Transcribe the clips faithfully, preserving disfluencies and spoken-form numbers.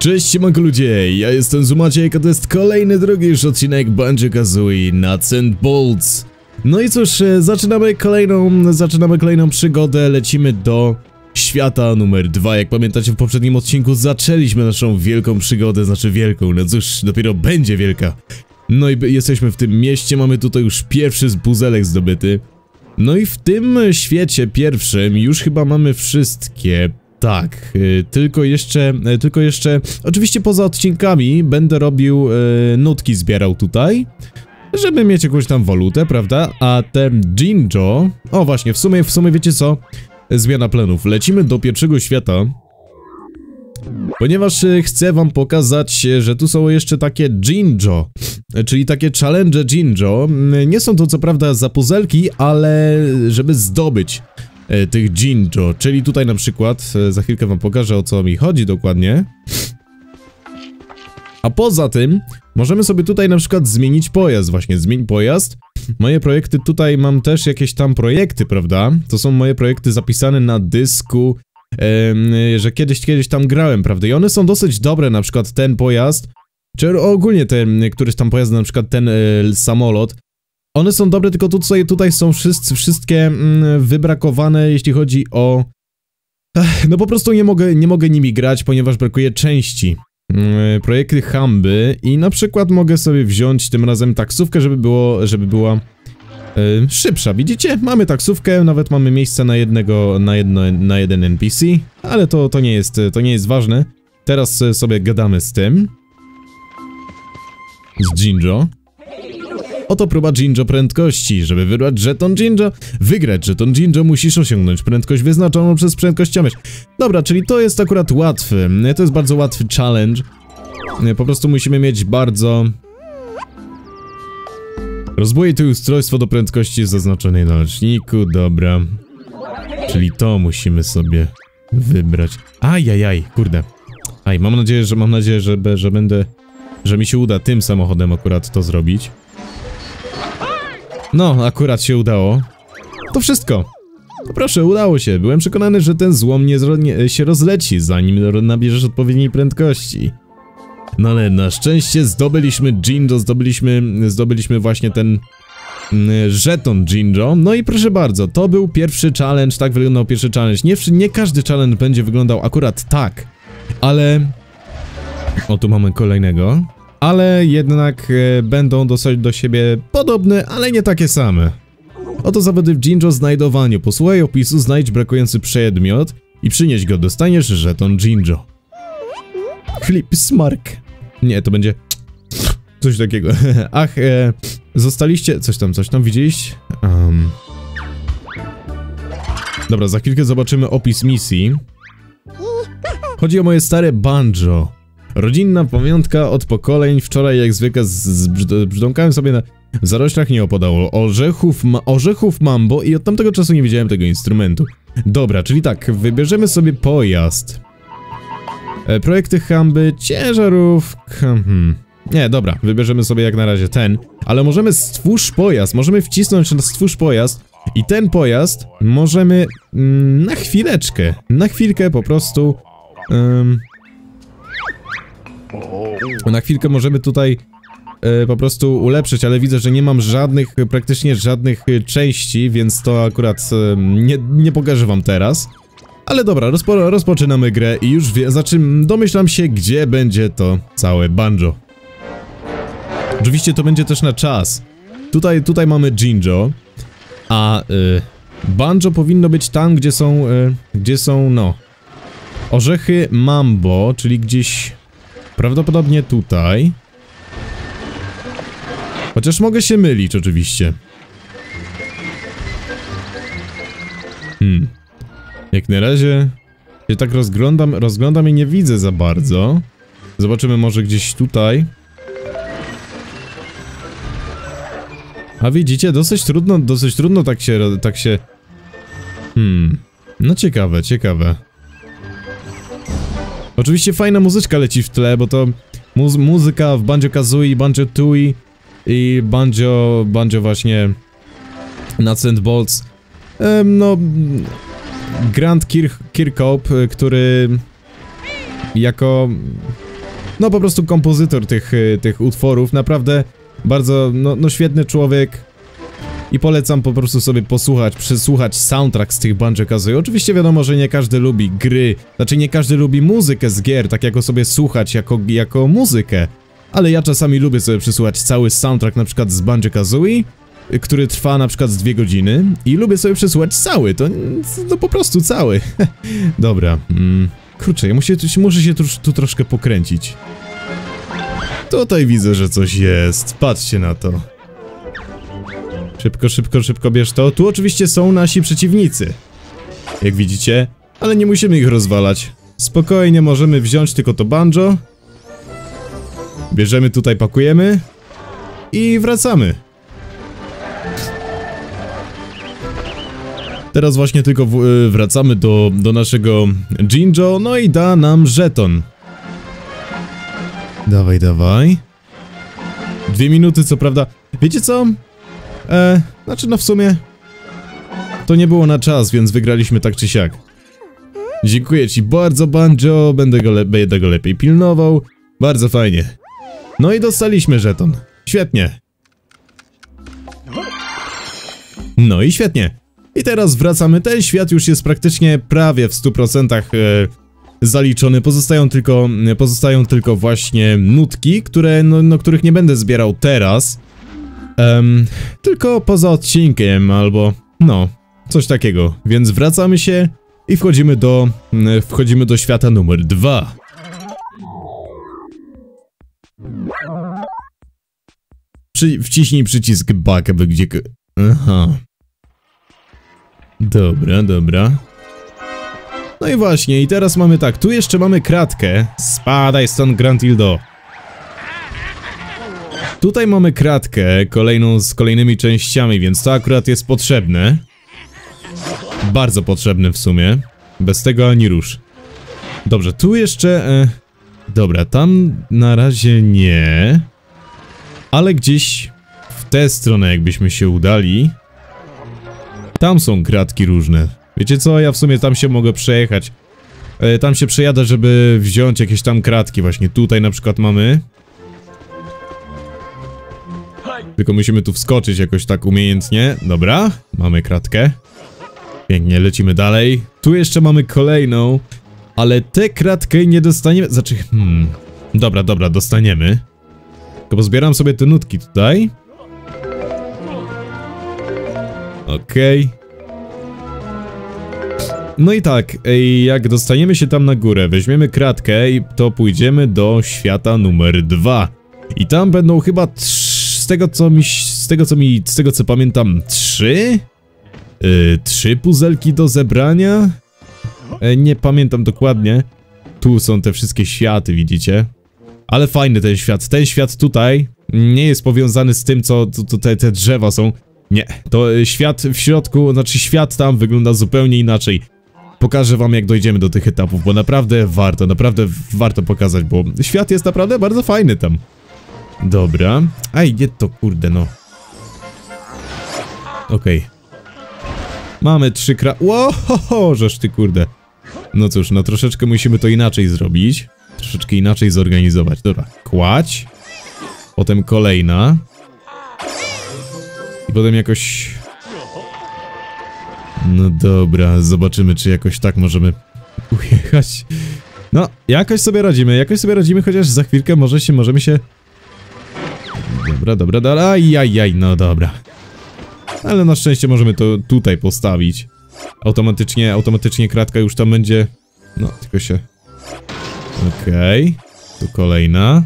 Cześć siemanko ludzie, ja jestem Zumaciek, a to jest kolejny drugi już odcinek Banjo-Kazooie Nuts and Bolts. No i cóż, zaczynamy kolejną, zaczynamy kolejną przygodę, lecimy do świata numer dwa. Jak pamiętacie, w poprzednim odcinku zaczęliśmy naszą wielką przygodę, znaczy wielką, no cóż, dopiero będzie wielka. No i jesteśmy w tym mieście, mamy tutaj już pierwszy puzelek zdobyty. No i w tym świecie pierwszym już chyba mamy wszystkie. Tak, y, tylko jeszcze, y, tylko jeszcze, oczywiście poza odcinkami będę robił, y, nutki zbierał tutaj, żeby mieć jakąś tam walutę, prawda? A ten Jinjo, o właśnie, w sumie, w sumie wiecie co? Zmiana planów, lecimy do pierwszego świata, ponieważ y, chcę wam pokazać, że tu są jeszcze takie Jinjo, czyli takie challenge Jinjo. Nie są to co prawda za puzelki, ale żeby zdobyć tych Jinjo, czyli tutaj na przykład, za chwilkę wam pokażę, o co mi chodzi dokładnie. A poza tym możemy sobie tutaj na przykład zmienić pojazd, właśnie zmień pojazd. Moje projekty, tutaj mam też jakieś tam projekty, prawda? To są moje projekty zapisane na dysku, yy, że kiedyś, kiedyś tam grałem, prawda? I one są dosyć dobre, na przykład ten pojazd, czy ogólnie ten, któryś tam pojazd, na przykład ten yy, samolot. One są dobre, tylko tutaj, tutaj są wszyscy, wszystkie mm, wybrakowane, jeśli chodzi o... Ech, no po prostu nie mogę, nie mogę nimi grać, ponieważ brakuje części. Yy, projekty Humby i na przykład mogę sobie wziąć tym razem taksówkę, żeby było, żeby była yy, szybsza. Widzicie? Mamy taksówkę, nawet mamy miejsce na jednego, na jedno, na jeden N P C, ale to, to nie jest, to nie jest ważne. Teraz sobie gadamy z tym. Z Jinjo. Oto próba Jinjo prędkości. Żeby wybrać żeton Jinjo, wygrać żeton Jinjo, musisz osiągnąć prędkość wyznaczoną przez prędkościomierz. Dobra, czyli to jest akurat łatwy. To jest bardzo łatwy challenge. Po prostu musimy mieć bardzo... Rozbójte ustrojstwo do prędkości zaznaczonej na liczniku, dobra. Czyli to musimy sobie wybrać. Ajajaj, kurde. Aj, mam nadzieję, że mam nadzieję, że, że będę... Że mi się uda tym samochodem akurat to zrobić. No, akurat się udało. To wszystko. No proszę, udało się. Byłem przekonany, że ten złom nie, nie się rozleci, zanim nabierzesz odpowiedniej prędkości. No ale na szczęście zdobyliśmy Jinjo, zdobyliśmy, zdobyliśmy właśnie ten mm, żeton Jinjo. No i proszę bardzo, to był pierwszy challenge, tak wyglądał pierwszy challenge. Nie, nie każdy challenge będzie wyglądał akurat tak, ale... O, tu mamy kolejnego. Ale jednak e, będą dosyć do siebie podobne, ale nie takie same. Oto zawody w Jinjo znajdowaniu. Posłuchaj opisu, znajdź brakujący przedmiot i przynieś go. Dostaniesz żeton Jinjo. Flip smark. Nie, to będzie coś takiego. Ach, e, zostaliście... Coś tam, coś tam widzieliście? Um. Dobra, za chwilkę zobaczymy opis misji. Chodzi o moje stare banjo. Rodzinna pamiątka od pokoleń. Wczoraj jak zwykle z, z brzdąkałem sobie na w zaroślach nieopodal orzechów, ma, orzechów mambo i od tamtego czasu nie widziałem tego instrumentu. Dobra, czyli tak, wybierzemy sobie pojazd. E, projekty Humby, ciężarówka... Hmm. Nie, dobra, wybierzemy sobie jak na razie ten. Ale możemy stwórz pojazd, możemy wcisnąć na stwórz pojazd i ten pojazd możemy mm, na chwileczkę, na chwilkę po prostu... Um, Na chwilkę możemy tutaj e, po prostu ulepszyć, ale widzę, że nie mam żadnych, praktycznie żadnych e, części, więc to akurat e, nie, nie pokażę wam teraz. Ale dobra, rozpo, rozpoczynamy grę i już wie, znaczy domyślam się, gdzie będzie to całe banjo. Oczywiście to będzie też na czas. Tutaj, tutaj mamy Jinjo, a e, banjo powinno być tam, gdzie są, e, gdzie są, no, orzechy mambo, czyli gdzieś... Prawdopodobnie tutaj. Chociaż mogę się mylić oczywiście. Hmm. Jak na razie się tak rozglądam, rozglądam i nie widzę za bardzo. Zobaczymy może gdzieś tutaj. A widzicie, dosyć trudno, dosyć trudno tak się, tak się... Hmm. No ciekawe, ciekawe. Oczywiście fajna muzyczka leci w tle, bo to muzy muzyka w Banjo-Kazooie, Banjo-Tooie i Banjo, Banjo właśnie Nuts and Bolts. Ehm, no, Grant Kir Kirkhope, który jako no po prostu kompozytor tych, tych utworów, naprawdę bardzo, no, no świetny człowiek. I polecam po prostu sobie posłuchać, przesłuchać soundtrack z tych Banjo-Kazooie. Oczywiście wiadomo, że nie każdy lubi gry, znaczy nie każdy lubi muzykę z gier, tak jako sobie słuchać jako, jako muzykę. Ale ja czasami lubię sobie przesłuchać cały soundtrack na przykład z Banjo-Kazooie, który trwa na przykład z dwie godziny i lubię sobie przesłuchać cały, to, to po prostu cały. Dobra, mm, kurczę, ja muszę, muszę się tu, tu troszkę pokręcić. Tutaj widzę, że coś jest, patrzcie na to. Szybko, szybko, szybko bierz to. Tu oczywiście są nasi przeciwnicy, jak widzicie, ale nie musimy ich rozwalać. Spokojnie możemy wziąć tylko to banjo. Bierzemy tutaj, pakujemy i wracamy. Teraz właśnie tylko w, y, wracamy do, do naszego Jinjo, no i da nam żeton. Dawaj, dawaj. Dwie minuty, co prawda. Wiecie co? E, znaczy no w sumie to nie było na czas, więc wygraliśmy tak czy siak. Dziękuję ci bardzo, Banjo, będę go, le będę go lepiej pilnował. Bardzo fajnie. No i dostaliśmy żeton. Świetnie. No i świetnie. I teraz wracamy. Ten świat już jest praktycznie prawie w stu procentach e, zaliczony. Pozostają tylko, pozostają tylko właśnie nutki, które, no, no, których nie będę zbierał teraz. Um, tylko poza odcinkiem, albo no, coś takiego. Więc wracamy się i wchodzimy do, wchodzimy do świata numer dwa. Przy, wciśnij przycisk back, aby gdzie... Aha. Dobra, dobra. No i właśnie, i teraz mamy tak, tu jeszcze mamy kratkę. Spadaj stąd, Grantildo. Tutaj mamy kratkę, kolejną z kolejnymi częściami, więc to akurat jest potrzebne. Bardzo potrzebne w sumie. Bez tego ani rusz. Dobrze, tu jeszcze... E, dobra, tam na razie nie. Ale gdzieś w tę stronę jakbyśmy się udali. Tam są kratki różne. Wiecie co, ja w sumie tam się mogę przejechać. E, tam się przejadę, żeby wziąć jakieś tam kratki. Właśnie tutaj na przykład mamy. Tylko musimy tu wskoczyć jakoś tak umiejętnie. Dobra, mamy kratkę. Pięknie, lecimy dalej. Tu jeszcze mamy kolejną. Ale tę kratkę nie dostaniemy... Znaczy, hmm... Dobra, dobra, dostaniemy. Tylko pozbieram sobie te nutki tutaj. Okej. Okay. No i tak, jak dostaniemy się tam na górę, weźmiemy kratkę i to pójdziemy do świata numer dwa. I tam będą chyba trzy... Z tego co mi... Z tego co mi... Z tego co pamiętam... Trzy? Yy, trzy puzelki do zebrania? Yy, nie pamiętam dokładnie. Tu są te wszystkie światy, widzicie? Ale fajny ten świat. Ten świat tutaj nie jest powiązany z tym, co to te, te drzewa są. Nie. To yy, świat w środku, znaczy świat tam wygląda zupełnie inaczej. Pokażę wam, jak dojdziemy do tych etapów, bo naprawdę warto, naprawdę warto pokazać, bo świat jest naprawdę bardzo fajny tam. Dobra. Aj, nie to kurde, no. Okej. Okay. Mamy trzy kra... Ło, żeż ty kurde. No cóż, no troszeczkę musimy to inaczej zrobić. Troszeczkę inaczej zorganizować. Dobra, kładź. Potem kolejna. I potem jakoś... No dobra, zobaczymy, czy jakoś tak możemy ujechać. No, jakoś sobie radzimy, jakoś sobie radzimy, chociaż za chwilkę może się, możemy się... Dobra, dobra, dobra, ajajaj, no dobra. Ale na szczęście możemy to tutaj postawić. Automatycznie, automatycznie kratka już tam będzie... No, tylko się... Okej. Okay. Tu kolejna.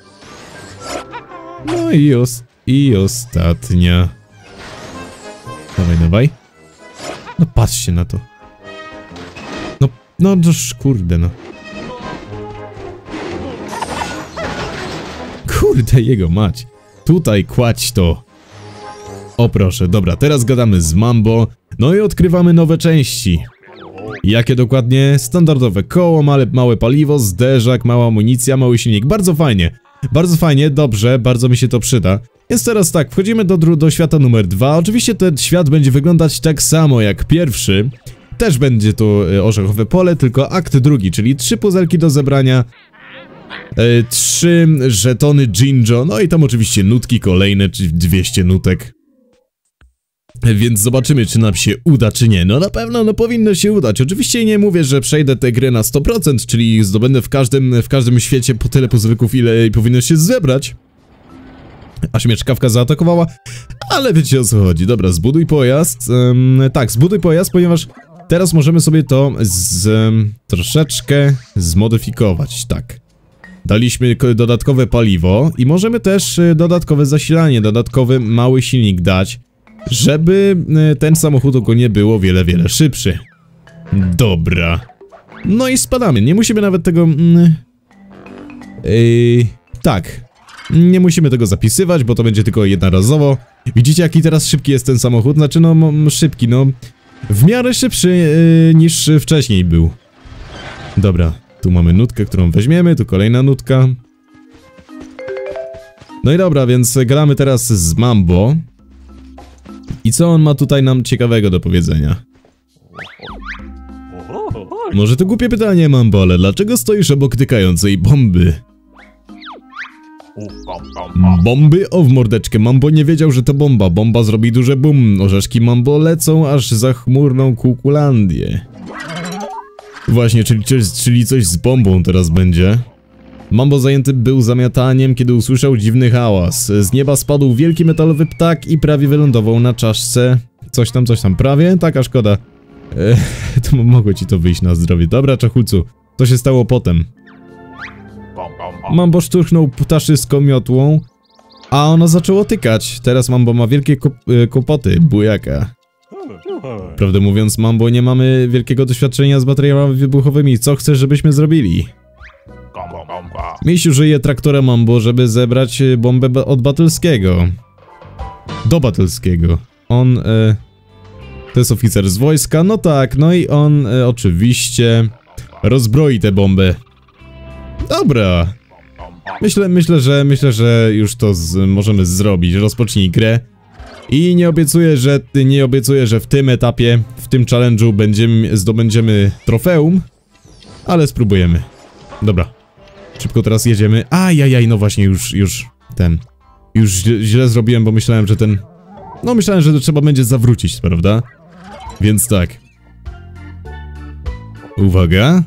No i, os i ostatnia. Dawaj, dawaj. No patrzcie na to. No, no, no kurde, no. Kurde, jego mać. Tutaj kładź to. O proszę, dobra, teraz gadamy z Mambo. No i odkrywamy nowe części. Jakie dokładnie? Standardowe koło, małe, małe paliwo, zderzak, mała amunicja, mały silnik. Bardzo fajnie. Bardzo fajnie, dobrze, bardzo mi się to przyda. Więc teraz tak, wchodzimy do, do świata numer dwa. Oczywiście ten świat będzie wyglądać tak samo jak pierwszy. Też będzie to orzechowe pole, tylko akt drugi, czyli trzy puzelki do zebrania. e, trzy żetony Jinjo, no i tam oczywiście nutki kolejne, czyli dwieście nutek. Więc zobaczymy, czy nam się uda, czy nie. No na pewno, no powinno się udać. Oczywiście nie mówię, że przejdę tę grę na sto procent, czyli zdobędę w każdym, w każdym świecie po tyle puzzleków, ile powinno się zebrać. Aż mnie czkawka zaatakowała, ale wiecie, o co chodzi. Dobra, zbuduj pojazd. Um, tak, zbuduj pojazd, ponieważ teraz możemy sobie to z, um, troszeczkę zmodyfikować, tak. Daliśmy dodatkowe paliwo i możemy też dodatkowe zasilanie, dodatkowy mały silnik dać, żeby ten samochód ogólnie było wiele, wiele szybszy. Dobra. No i spadamy. Nie musimy nawet tego... Mm, yy, tak. Nie musimy tego zapisywać, bo to będzie tylko jednorazowo. Widzicie, jaki teraz szybki jest ten samochód? Znaczy, no, szybki, no... W miarę szybszy yy, niż wcześniej był. Dobra. Tu mamy nutkę, którą weźmiemy. Tu kolejna nutka. No i dobra, więc gramy teraz z Mambo. I co on ma tutaj nam ciekawego do powiedzenia? Może to głupie pytanie, Mambo, ale dlaczego stoisz obok tykającej bomby? Bomby? O, w mordeczkę. Mambo nie wiedział, że to bomba. Bomba zrobi duże bum. Orzeszki Mambo lecą aż za chmurną Kukulandię. Właśnie, czyli, czyli coś z bombą teraz będzie. Mambo zajęty był zamiataniem, kiedy usłyszał dziwny hałas. Z nieba spadł wielki metalowy ptak i prawie wylądował na czaszce. Coś tam, coś tam, prawie? Taka szkoda. Eee, to mogło ci to wyjść na zdrowie. Dobra, czachulcu, co się stało potem? Mambo szturchnął ptaszyską miotłą, a ono zaczęło tykać. Teraz Mambo ma wielkie kop kłopoty, bujaka. Prawdę mówiąc, Mambo, nie mamy wielkiego doświadczenia z bateriami wybuchowymi. Co chcesz, żebyśmy zrobili? Misiu żyje traktora Mambo, żeby zebrać bombę od Battleskiego. Do Battleskiego. On, e, to jest oficer z wojska, no tak, no i on e, oczywiście rozbroi tę bombę. Dobra. Myślę, myślę, że, myślę, że już to z, możemy zrobić. Rozpocznij grę. I nie obiecuję, że, nie obiecuję, że w tym etapie, w tym challenge'u będziemy, zdobędziemy trofeum, ale spróbujemy. Dobra. Szybko teraz jedziemy. Ajajaj, no właśnie, już, już ten... Już źle, źle zrobiłem, bo myślałem, że ten... No myślałem, że to trzeba będzie zawrócić, prawda? Więc tak. Uwaga.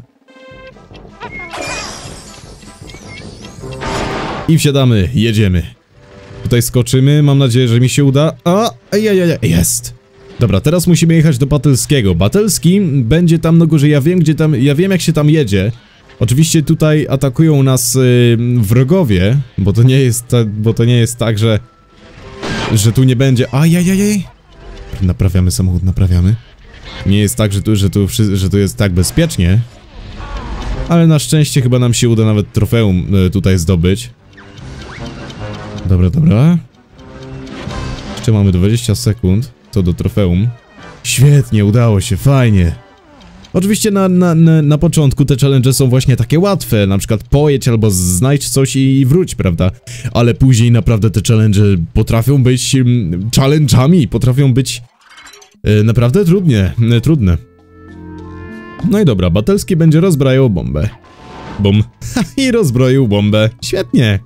I wsiadamy, jedziemy. Tutaj skoczymy, mam nadzieję, że mi się uda. A, ajajaj, jest. Dobra, teraz musimy jechać do Battleskiego. Battlski będzie tam na górze, ja wiem, gdzie tam, ja wiem, jak się tam jedzie. Oczywiście tutaj atakują nas yy, wrogowie, bo to nie jest ta, bo to nie jest tak, że że tu nie będzie. Ajajajaj. Naprawiamy samochód, naprawiamy. Nie jest tak, że tu, że tu, że tu jest tak bezpiecznie. Ale na szczęście chyba nam się uda nawet trofeum yy, tutaj zdobyć. Dobra, dobra. Jeszcze mamy dwadzieścia sekund co do trofeum. Świetnie, udało się, fajnie. Oczywiście na, na, na, na początku te challenge są właśnie takie łatwe, na przykład pojedź albo znajdź coś i wróć, prawda? Ale później naprawdę te challenge potrafią być um, challenge'ami, potrafią być e, naprawdę trudnie, e, trudne. No i dobra, Battleski będzie rozbrajał bombę. Bum. I rozbroił bombę. Świetnie.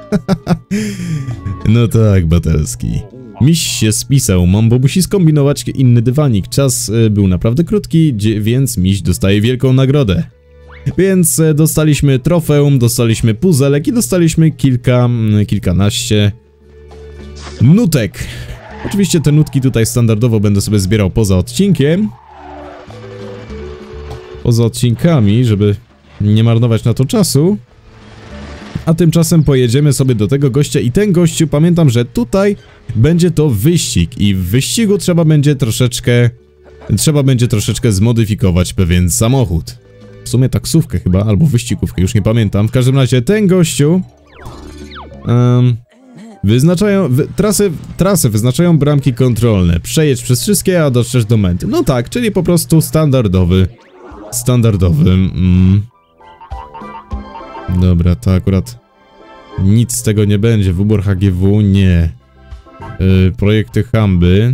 No tak, Battleski. Miś się spisał, Mambo musi skombinować inny dywanik. Czas y, był naprawdę krótki, więc Miś dostaje wielką nagrodę. Więc y, dostaliśmy trofeum, dostaliśmy puzelek i dostaliśmy kilka, y, kilkanaście nutek. Oczywiście te nutki tutaj standardowo będę sobie zbierał poza odcinkiem. Poza odcinkami, żeby nie marnować na to czasu. A tymczasem pojedziemy sobie do tego gościa i ten gościu, pamiętam, że tutaj będzie to wyścig i w wyścigu trzeba będzie troszeczkę, trzeba będzie troszeczkę zmodyfikować pewien samochód. W sumie taksówkę chyba, albo wyścigówkę, już nie pamiętam. W każdym razie ten gościu um, wyznaczają, wy, trasy, trasy wyznaczają bramki kontrolne. Przejedź przez wszystkie, a dotrzesz do mety. No tak, czyli po prostu standardowy, standardowy... Mm. Dobra, to akurat nic z tego nie będzie. Wybór H G W, nie. Yy, projekty Hamby.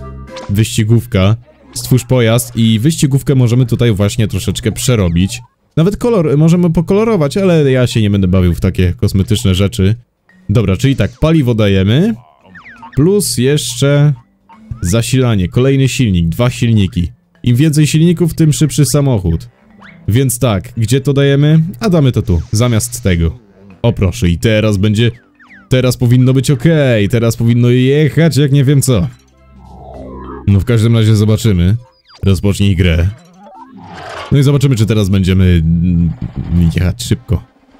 Wyścigówka. Stwórz pojazd i wyścigówkę możemy tutaj właśnie troszeczkę przerobić. Nawet kolor możemy pokolorować, ale ja się nie będę bawił w takie kosmetyczne rzeczy. Dobra, czyli tak, paliwo dajemy. Plus jeszcze zasilanie, kolejny silnik, dwa silniki. Im więcej silników, tym szybszy samochód. Więc tak, gdzie to dajemy? A damy to tu, zamiast tego. O proszę, i teraz będzie... Teraz powinno być ok, teraz powinno jechać jak nie wiem co. No w każdym razie zobaczymy. Rozpocznij grę. No i zobaczymy, czy teraz będziemy jechać szybko.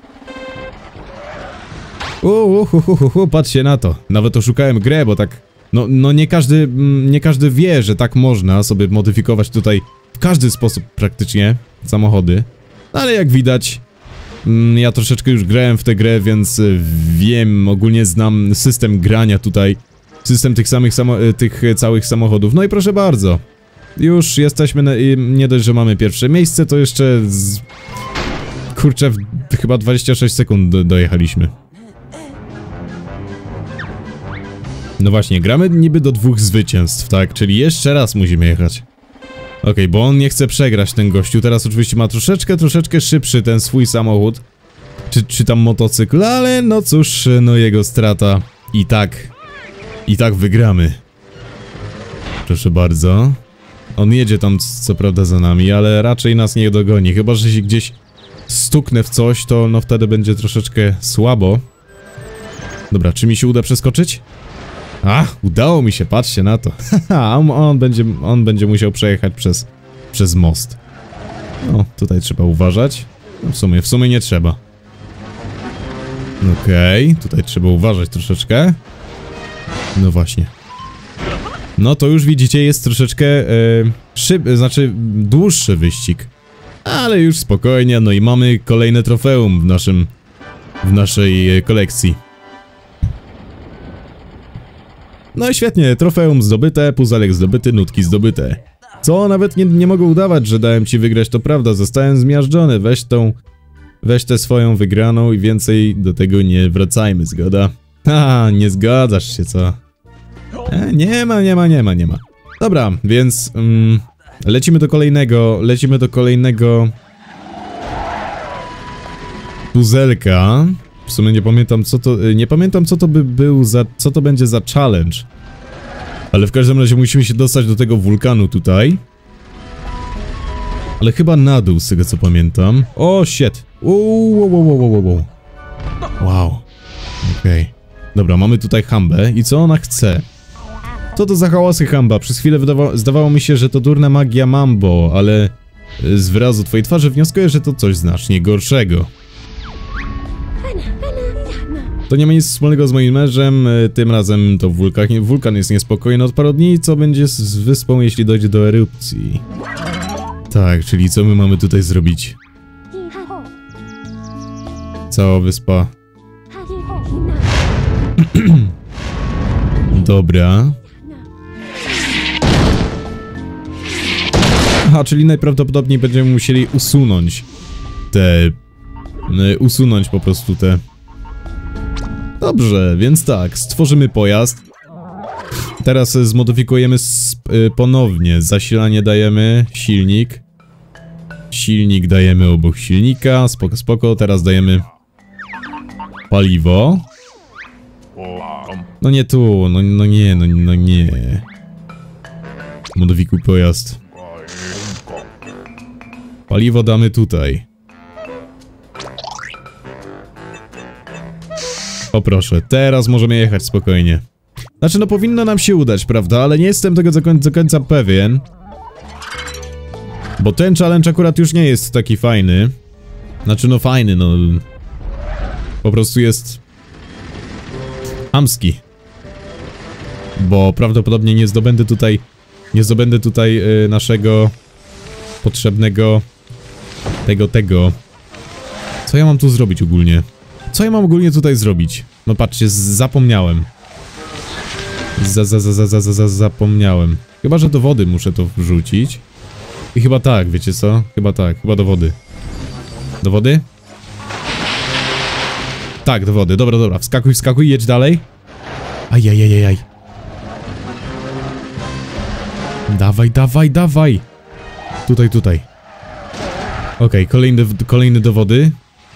Uuu, patrzcie na to. Nawet oszukałem grę, bo tak... No, no nie każdy, nie każdy wie, że tak można sobie modyfikować tutaj w każdy sposób praktycznie samochody. No, ale jak widać, ja troszeczkę już grałem w tę grę, więc wiem, ogólnie znam system grania tutaj. System tych samych samo tych całych samochodów. No i proszę bardzo. Już jesteśmy, na, nie dość, że mamy pierwsze miejsce, to jeszcze z... Kurczę, w chyba dwadzieścia sześć sekund do, dojechaliśmy. No właśnie, gramy niby do dwóch zwycięstw, tak? Czyli jeszcze raz musimy jechać. Okej, okay, bo on nie chce przegrać, ten gościu. Teraz oczywiście ma troszeczkę, troszeczkę szybszy ten swój samochód. Czy, czy tam motocykl, ale no cóż, no jego strata. I tak, i tak wygramy. Proszę bardzo. On jedzie tam co prawda za nami, ale raczej nas nie dogoni. Chyba że się gdzieś stuknę w coś, to no wtedy będzie troszeczkę słabo. Dobra, czy mi się uda przeskoczyć? A, udało mi się, patrzcie na to. Haha, on, on, będzie, on będzie musiał przejechać przez, przez most. No, tutaj trzeba uważać. No, w sumie, w sumie nie trzeba. Okej, okay, tutaj trzeba uważać troszeczkę. No właśnie. No to już widzicie, jest troszeczkę e, szyb, znaczy dłuższy wyścig. Ale już spokojnie, no i mamy kolejne trofeum w naszym, w naszej kolekcji. No i świetnie, trofeum zdobyte, puzelek zdobyty, nutki zdobyte. Co, nawet nie, nie mogę udawać, że dałem ci wygrać, to prawda, zostałem zmiażdżony, weź tą... Weź tę swoją wygraną i więcej do tego nie wracajmy, zgoda? Ha, nie zgadzasz się, co? E, nie ma, nie ma, nie ma, nie ma. Dobra, więc... Um, lecimy do kolejnego, lecimy do kolejnego... puzelka. W sumie nie pamiętam co to... Nie pamiętam co to by był za... Co to będzie za challenge. Ale w każdym razie musimy się dostać do tego wulkanu tutaj. Ale chyba na dół, z tego co pamiętam. O, shit. Wow, wow, wow, wow, wow. Wow. Okej. Okay. Dobra, mamy tutaj Hambę. I co ona chce? Co to za hałasy, Hamba? Przez chwilę wydawa zdawało mi się, że to durna magia Mambo, ale... Z wyrazu twojej twarzy wnioskuję, że to coś znacznie gorszego. To nie ma nic wspólnego z moim mężem, tym razem to wulkan, wulkan jest niespokojny od paru dni, co będzie z wyspą, jeśli dojdzie do erupcji. Tak, czyli co my mamy tutaj zrobić? Cała wyspa. Dobra. Aha, czyli najprawdopodobniej będziemy musieli usunąć te... Usunąć po prostu te... Dobrze, więc tak, stworzymy pojazd. Teraz zmodyfikujemy ponownie. Zasilanie dajemy, silnik. Silnik dajemy obok silnika, spoko, spoko. Teraz dajemy paliwo. No nie tu, no, no nie, no, no nie. Modyfikuj pojazd. Paliwo damy tutaj. O proszę, teraz możemy jechać spokojnie. Znaczy no powinno nam się udać, prawda? Ale nie jestem tego do końca, do końca pewien. Bo ten challenge akurat już nie jest taki fajny. Znaczy no fajny, no... Po prostu jest... chamski. Bo prawdopodobnie nie zdobędę tutaj... Nie zdobędę tutaj y, naszego... Potrzebnego... Tego, tego... Co ja mam tu zrobić ogólnie? Co ja mam ogólnie tutaj zrobić? No patrzcie, zapomniałem. Za, za, za, za, za, za, za, zapomniałem. Chyba, że do wody muszę to wrzucić. I chyba tak, wiecie co? Chyba tak, chyba do wody. Do wody? Tak, do wody, dobra, dobra, wskakuj, wskakuj, jedź dalej. Ajajajajaj. Dawaj, dawaj, dawaj. Tutaj, tutaj. Okej, kolejne, kolejne dowody.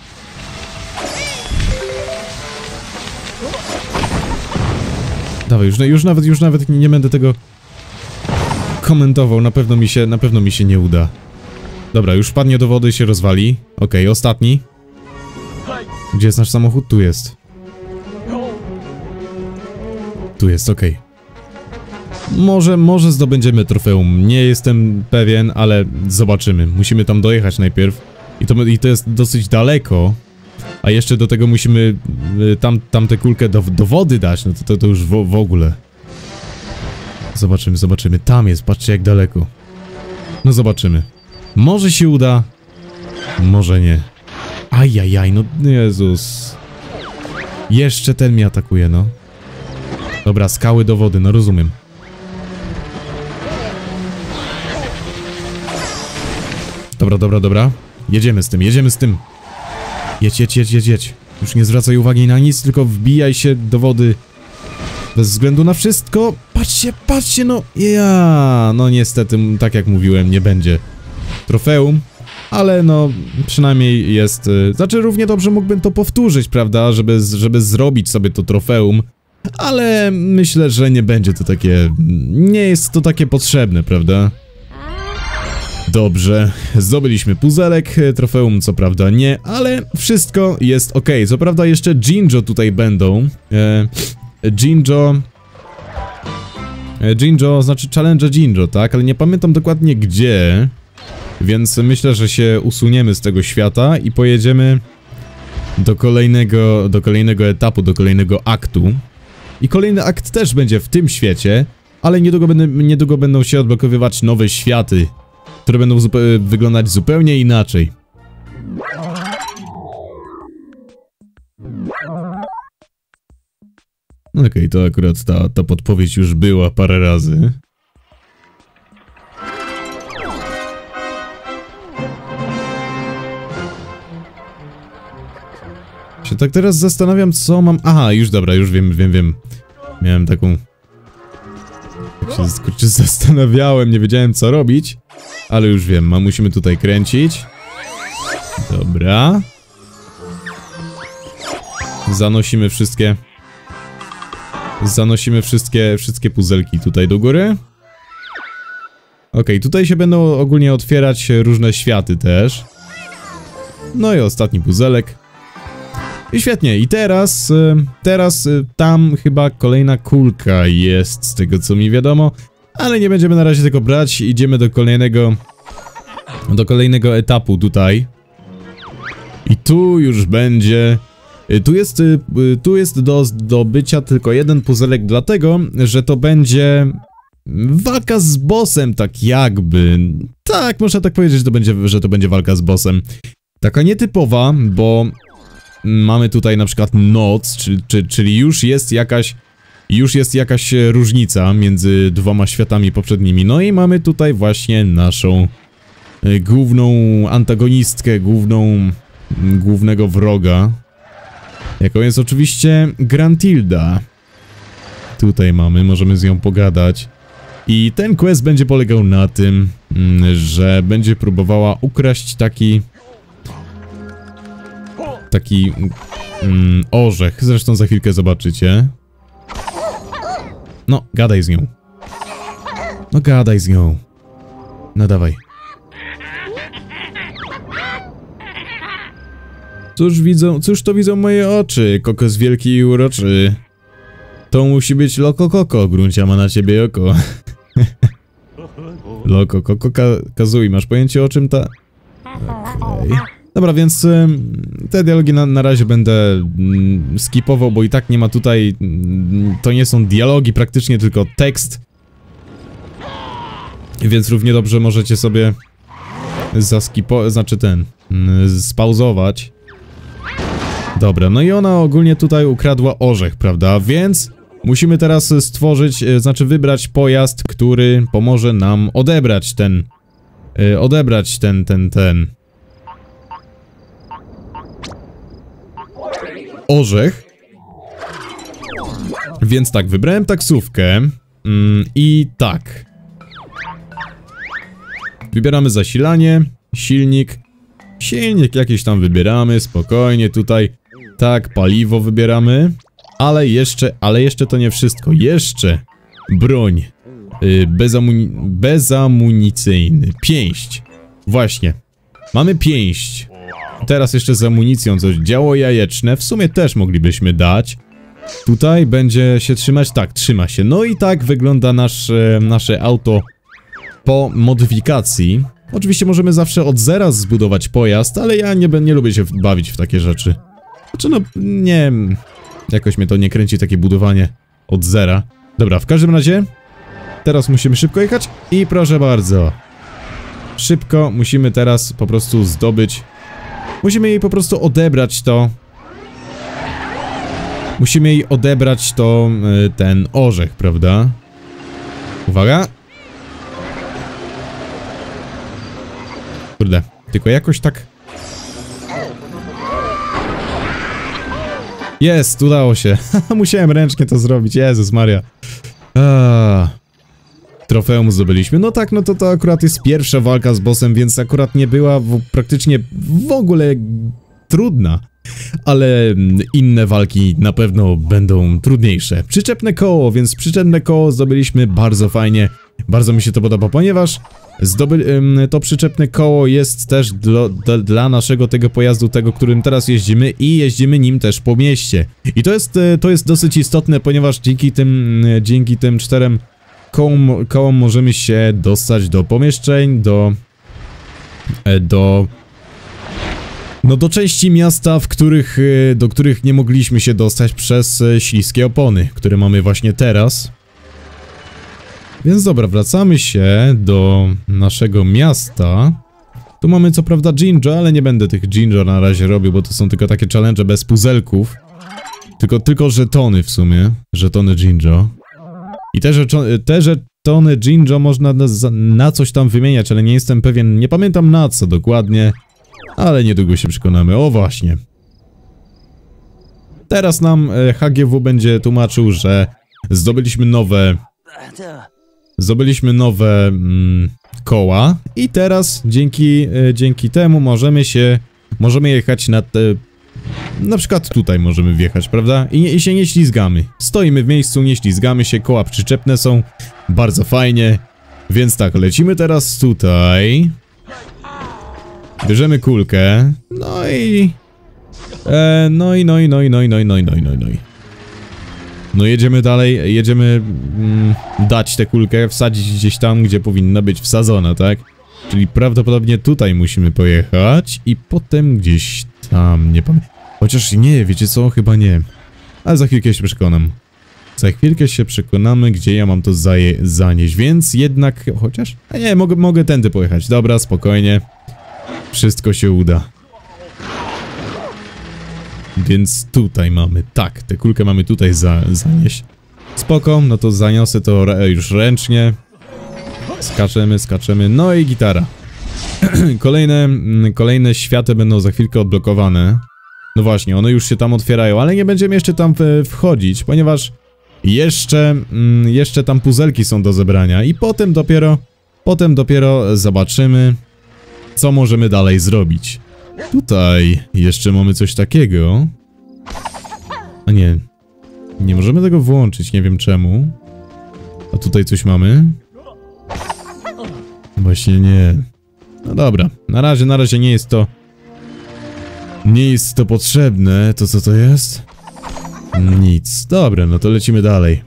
Dawaj, już, już nawet, już nawet nie, nie będę tego komentował, na pewno mi się, na pewno mi się nie uda. Dobra, już wpadnie do wody i się rozwali. Okej, okay, ostatni. Gdzie jest nasz samochód? Tu jest. Tu jest, okej. Okay. Może, może zdobędziemy trofeum. Nie jestem pewien, ale zobaczymy. Musimy tam dojechać najpierw. I to, i to jest dosyć daleko. A jeszcze do tego musimy y, tam, tam tę kulkę do, do wody dać. No to, to, to już w, w ogóle. Zobaczymy, zobaczymy. Tam jest, patrzcie jak daleko. No zobaczymy. Może się uda. Może nie. Ajajaj, no Jezus. Jeszcze ten mnie atakuje, no. Dobra, skały do wody, no rozumiem. Dobra, dobra, dobra. Jedziemy z tym, jedziemy z tym. Jedź, jedź, jedź, jedź, jedź. Już nie zwracaj uwagi na nic, tylko wbijaj się do wody. Bez względu na wszystko. Patrzcie, patrzcie, no. Ja, no niestety, tak jak mówiłem, nie będzie trofeum. Ale no, przynajmniej jest... Yy, znaczy, równie dobrze mógłbym to powtórzyć, prawda? Żeby, żeby zrobić sobie to trofeum. Ale myślę, że nie będzie to takie... Nie jest to takie potrzebne, prawda? Dobrze, zdobyliśmy puzelek, trofeum co prawda nie, ale wszystko jest ok. Co prawda jeszcze Jinjo tutaj będą. E, Jinjo... E, Jinjo, znaczy challenge Jinjo, tak? Ale nie pamiętam dokładnie gdzie. Więc myślę, że się usuniemy z tego świata i pojedziemy do kolejnego, do kolejnego etapu, do kolejnego aktu. I kolejny akt też będzie w tym świecie, ale niedługo, będę, niedługo będą się odblokowywać nowe światy, które będą zupe wyglądać zupełnie inaczej. Okej, okay, to akurat ta, ta podpowiedź już była parę razy. Się tak teraz zastanawiam, co mam... Aha, już dobra, już wiem, wiem, wiem. Miałem taką... Tak się kurczę, zastanawiałem, nie wiedziałem co robić. Ale już wiem, a musimy tutaj kręcić. Dobra. Zanosimy wszystkie... Zanosimy wszystkie, wszystkie puzelki tutaj do góry. Okej, okay, tutaj się będą ogólnie otwierać różne światy też. No i ostatni puzelek. I świetnie, i teraz, teraz tam chyba kolejna kulka jest, z tego co mi wiadomo. Ale nie będziemy na razie tego brać, idziemy do kolejnego, do kolejnego etapu tutaj. I tu już będzie, tu jest, tu jest do zdobycia tylko jeden puzelek, dlatego, że to będzie walka z bossem, tak jakby. Tak, można tak powiedzieć, że to będzie, że to będzie walka z bossem. Taka nietypowa, bo... Mamy tutaj na przykład noc, czyli, czyli już jest jakaś już jest jakaś różnica między dwoma światami poprzednimi. No i mamy tutaj właśnie naszą y, główną antagonistkę, główną głównego wroga, jaką jest oczywiście Grantilda. Tutaj mamy, możemy z nią pogadać. I ten quest będzie polegał na tym, że będzie próbowała ukraść taki Taki mm, orzech, zresztą za chwilkę zobaczycie. No, gadaj z nią. No, gadaj z nią. No, dawaj. Cóż widzą, cóż to widzą moje oczy, kokos wielki i uroczy. To musi być Loko Koko, Gruncia ma na ciebie oko. Loko Koko ka Kazui, masz pojęcie o czym ta... Okej. Okay. Dobra, więc y, te dialogi na, na razie będę y, skipował, bo i tak nie ma tutaj... Y, to nie są dialogi praktycznie, tylko tekst. Więc równie dobrze możecie sobie zaskipo... znaczy ten... Y, spauzować. Dobra, no i ona ogólnie tutaj ukradła orzech, prawda? Więc musimy teraz stworzyć, y, znaczy wybrać pojazd, który pomoże nam odebrać ten... Y, odebrać ten, ten, ten... orzech. Więc tak, wybrałem taksówkę mm, i tak. Wybieramy zasilanie, silnik Silnik jakiś tam wybieramy, spokojnie tutaj. Tak, paliwo wybieramy. Ale jeszcze, ale jeszcze to nie wszystko. Jeszcze broń. Yy, bezamuni bezamunicyjny. Pięść. Właśnie. Mamy pięść. Teraz jeszcze z amunicją coś. Działo jajeczne. W sumie też moglibyśmy dać. Tutaj będzie się trzymać. Tak, trzyma się. No i tak wygląda nasze, nasze auto po modyfikacji. Oczywiście możemy zawsze od zera zbudować pojazd, ale ja nie, nie lubię się bawić w takie rzeczy. Znaczy no, nie... Jakoś mnie to nie kręci takie budowanie od zera. Dobra, w każdym razie teraz musimy szybko jechać i proszę bardzo. Szybko musimy teraz po prostu zdobyć. Musimy jej po prostu odebrać to. Musimy jej odebrać to, ten orzech, prawda? Uwaga. Kurde, tylko jakoś tak... Jest, udało się. Musiałem ręcznie to zrobić, Jezus Maria. Aaaa. Trofeum zdobyliśmy. No tak, no to to akurat jest pierwsza walka z bossem, więc akurat nie była w, praktycznie w ogóle trudna. Ale inne walki na pewno będą trudniejsze. Przyczepne koło, więc przyczepne koło zdobyliśmy bardzo fajnie. Bardzo mi się to podoba, ponieważ zdoby, to przyczepne koło jest też dla, dla, dla naszego tego pojazdu, tego, którym teraz jeździmy i jeździmy nim też po mieście. I to jest, to jest dosyć istotne, ponieważ dzięki tym, dzięki tym czterem kołom, kołom możemy się dostać do pomieszczeń, do... do... No do części miasta, w których, do których nie mogliśmy się dostać przez śliskie opony, które mamy właśnie teraz. Więc dobra, wracamy się do naszego miasta. Tu mamy co prawda Jinjo, ale nie będę tych Jinjo na razie robił, bo to są tylko takie challenge bez puzelków. Tylko, tylko żetony w sumie. Żetony Jinjo. I te, te żetony Jinjo można na, na coś tam wymieniać, ale nie jestem pewien, nie pamiętam na co dokładnie. Ale niedługo się przekonamy. O właśnie. Teraz nam H G W będzie tłumaczył, że zdobyliśmy nowe... Zdobyliśmy nowe mm, koła i teraz dzięki, e, dzięki temu możemy się, możemy jechać na te, na przykład tutaj możemy wjechać, prawda? I, I się nie ślizgamy. Stoimy w miejscu, nie ślizgamy się, koła przyczepne są, bardzo fajnie. Więc tak, lecimy teraz tutaj. Bierzemy kulkę, no i... E, no i, no i, no i, no i, no i, no i, no i, no i, no i. No jedziemy dalej, jedziemy mm, dać tę kulkę, wsadzić gdzieś tam, gdzie powinna być wsadzona, tak? Czyli prawdopodobnie tutaj musimy pojechać i potem gdzieś tam, nie pamiętam. Chociaż nie, wiecie co? Chyba nie. Ale za chwilkę się przekonam. Za chwilkę się przekonamy, gdzie ja mam to zaje zanieść, więc jednak... Chociaż? A nie, mogę, mogę tędy pojechać. Dobra, spokojnie. Wszystko się uda. Więc tutaj mamy, tak, tę kulkę mamy tutaj za, zanieść. Spoko, no to zaniosę to już ręcznie. Skaczemy, skaczemy, no i gitara. Kolejne, kolejne światy będą za chwilkę odblokowane. No właśnie, one już się tam otwierają, ale nie będziemy jeszcze tam wchodzić, ponieważ jeszcze, jeszcze tam puzelki są do zebrania i potem dopiero, potem dopiero zobaczymy, co możemy dalej zrobić. Tutaj jeszcze mamy coś takiego. A nie. Nie możemy tego włączyć, nie wiem czemu. A tutaj coś mamy? Właśnie nie. No dobra, na razie, na razie nie jest to... Nie jest to potrzebne. To co to jest? Nic. Dobra, no to lecimy dalej.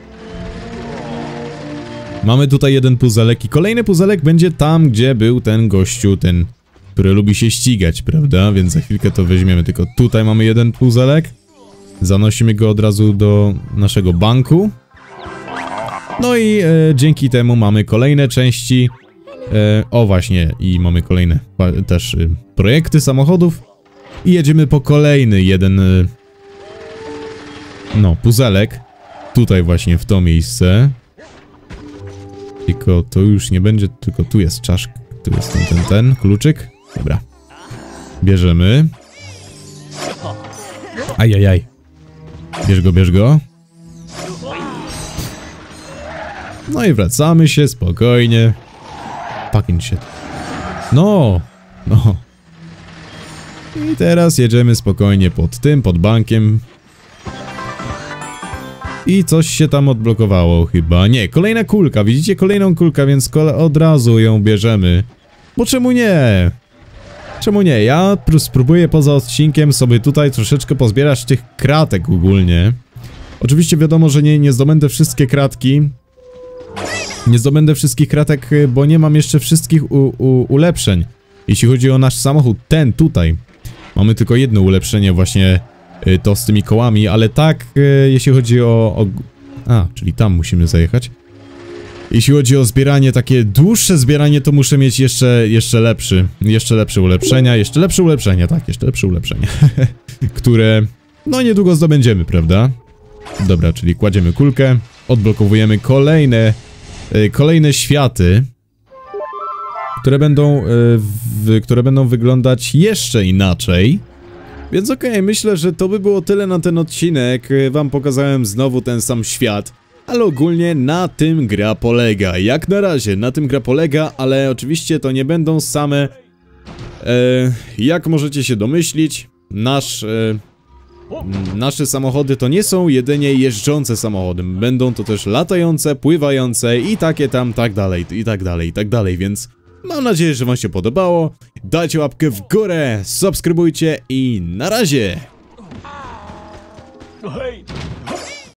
Mamy tutaj jeden puzelek i kolejny puzelek będzie tam, gdzie był ten gościu, ten... który lubi się ścigać, prawda? Więc za chwilkę to weźmiemy. Tylko tutaj mamy jeden puzelek. Zanosimy go od razu do naszego banku. No i e, dzięki temu mamy kolejne części. E, o właśnie, i mamy kolejne też e, projekty samochodów. I jedziemy po kolejny jeden... E, no, puzelek. Tutaj właśnie, w to miejsce. Tylko to już nie będzie, tylko tu jest czaszka. Tu jest ten, ten, ten, kluczyk. Dobra. Bierzemy. Ajajaj. Bierz go, bierz go. No i wracamy się spokojnie. Fucking shit. No. No. I teraz jedziemy spokojnie pod tym, pod bankiem. I coś się tam odblokowało chyba. Nie, kolejna kulka. Widzicie kolejną kulkę, więc kole od razu ją bierzemy. Bo czemu nie? Czemu nie? Ja spróbuję poza odcinkiem sobie tutaj troszeczkę pozbierać tych kratek ogólnie. Oczywiście wiadomo, że nie, nie zdobędę wszystkie kratki. Nie zdobędę wszystkich kratek, bo nie mam jeszcze wszystkich u, u, ulepszeń. Jeśli chodzi o nasz samochód, ten tutaj. Mamy tylko jedno ulepszenie właśnie, y, to z tymi kołami, ale tak, y, jeśli chodzi o, o... A, czyli tam musimy zajechać. Jeśli chodzi o zbieranie, takie dłuższe zbieranie, to muszę mieć jeszcze, jeszcze lepszy, jeszcze lepsze ulepszenia, jeszcze lepsze ulepszenia, tak, jeszcze lepsze ulepszenia, które, no niedługo zdobędziemy, prawda? Dobra, czyli kładziemy kulkę, odblokowujemy kolejne, y, kolejne światy, które będą, y, w, które będą wyglądać jeszcze inaczej. Więc okej, okay, myślę, że to by było tyle na ten odcinek, wam pokazałem znowu ten sam świat. Ale ogólnie na tym gra polega. Jak na razie na tym gra polega, ale oczywiście to nie będą same... E, jak możecie się domyślić, nasz... E, nasze samochody to nie są jedynie jeżdżące samochody. Będą to też latające, pływające i takie tam, tak dalej, i tak dalej, i tak dalej, więc... Mam nadzieję, że wam się podobało. Dajcie łapkę w górę, subskrybujcie i na razie!